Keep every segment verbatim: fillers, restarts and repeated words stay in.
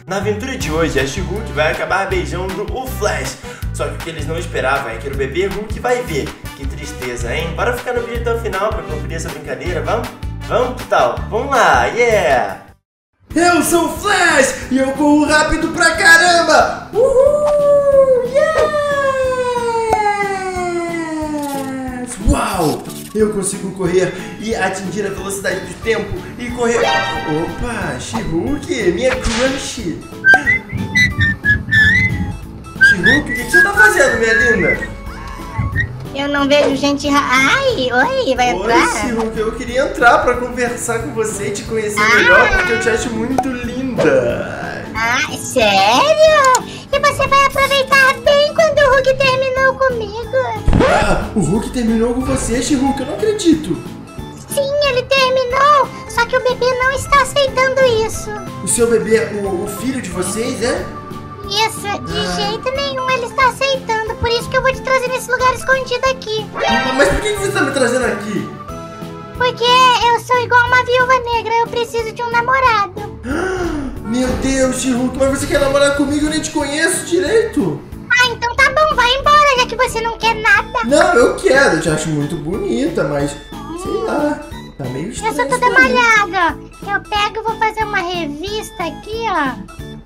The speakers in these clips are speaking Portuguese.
Na aventura de hoje, a She-Hulk vai acabar beijando o Flash. Só que o que eles não esperavam é que o bebê Hulk vai ver. Que tristeza, hein? Bora ficar no vídeo até o final pra conferir essa brincadeira, vamos? Vamos, que tal? Vamos lá, yeah! Eu sou o Flash e eu corro rápido pra caramba! Uhul! Yes! Uau! Eu consigo correr e atingir a velocidade do tempo e correr... Opa! She-Hulk, minha crush! She-Hulk, o que você tá fazendo, minha linda? Eu não vejo gente... Ai, oi, vai entrar? Oi, She-Hulk, eu queria entrar pra conversar com você e te conhecer ah. melhor, porque eu te acho muito linda. Ah, sério? E você vai aproveitar bem quando o Hulk terminou comigo. Ah, o Hulk terminou com você, She-Hulk, eu não acredito. Sim, ele terminou, só que o bebê não está aceitando isso. O seu bebê, o, o filho de vocês, é? Isso, de ah. jeito nenhum ele está aceitando, por isso que eu vou te trazer nesse lugar escondido aqui. Mas por que você está me trazendo aqui? Porque eu sou igual uma viúva negra, eu preciso de um namorado. Meu Deus, She-Hulk, mas você quer namorar comigo? Eu nem te conheço direito. Ah, então tá bom, vai embora, já que você não quer nada. Não, eu quero, eu te acho muito bonita, mas sei lá, tá meio estranho. Eu sou toda malhada, eu pego e vou fazer uma revista aqui, ó.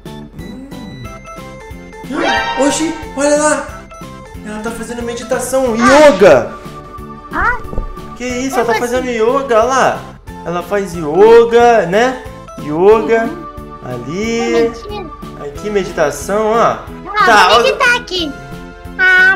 Oxi, olha lá! Ela tá fazendo meditação, yoga! Ah? Que isso, ela tá fazendo yoga, olha lá! Ela faz yoga, né? Yoga, uhum. Ali. Aqui, meditação, ó. Ah, tá, vou meditar aqui. Ah.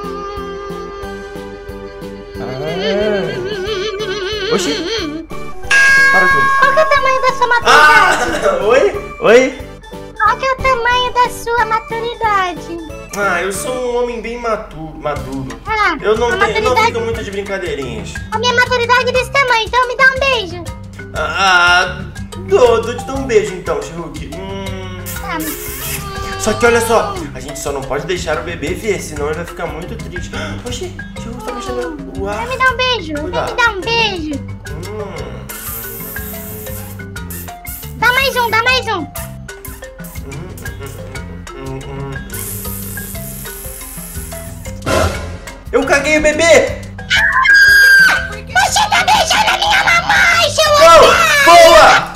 Ah. Oxi! Para com isso. Qual que é o tamanho da sua maturidade? Ah, oi? Oi? Qual que é o tamanho da sua maturidade? Ah, eu sou um homem bem maduro. maduro. Ah, eu não, tenho, maturidade... eu não fico muito de brincadeirinhas. A minha maturidade é desse tamanho, então me dá um beijo. Ah, dou, dou te dou um beijo então, She-Hulk. Hum... Ah. Só que olha só, a gente só não pode deixar o bebê ver, senão ele vai ficar muito triste. Oxi, She-Hulk tá mexendo o ar. Me dá um beijo, me dá um beijo. Hum. Dá mais um, dá mais um. Eu caguei o bebê! Você tá beijando a minha mamãe, She-Hulk! Boa!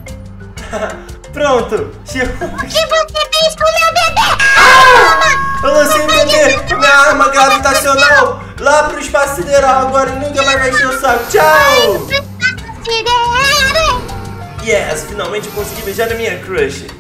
Pronto! She-Hulk! O que você fez com o meu bebê? Ah! Eu lancei o bebê com minha arma gravitacional lá pro espaço sideral agora e nunca mais vai encher o saco. Tchau! Yes! Finalmente eu consegui beijar a minha crush!